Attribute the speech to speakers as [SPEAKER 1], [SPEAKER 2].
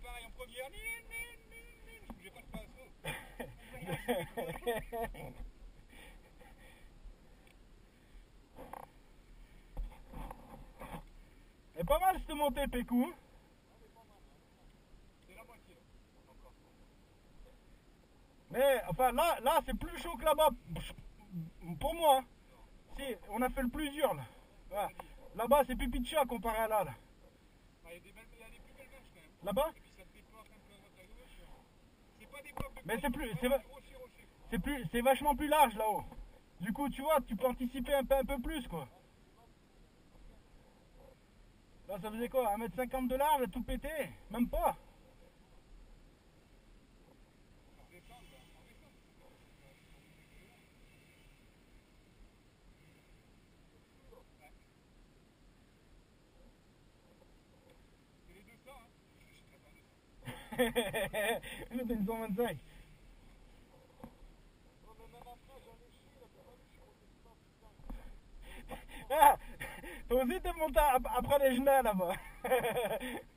[SPEAKER 1] pareil en première. J'ai pas de pinceau.
[SPEAKER 2] Elle est pas mal cette montée, Pécou.
[SPEAKER 1] C'est la moitié. Encore.
[SPEAKER 2] Mais enfin là c'est plus chaud que là-bas. Pour moi. Si, on a fait le plus dur là. Voilà. Là-bas c'est pipi de chat comparé à là.
[SPEAKER 1] Il y a des plus belles vaches quand même.
[SPEAKER 2] Là-bas?
[SPEAKER 1] Et puis ça te déporte un peu à droite à gauche. C'est pas des blocs de
[SPEAKER 2] Mais
[SPEAKER 1] rocher.
[SPEAKER 2] c'est vachement plus large là-haut. Du coup tu vois, tu peux anticiper un peu plus quoi. Là ça faisait quoi, 1m50 de large, tout pété? Même pas.
[SPEAKER 1] C'est les 200 hein.
[SPEAKER 2] Nous t'as une 125. Ah, toi aussi t'es monté après les genoux là-bas.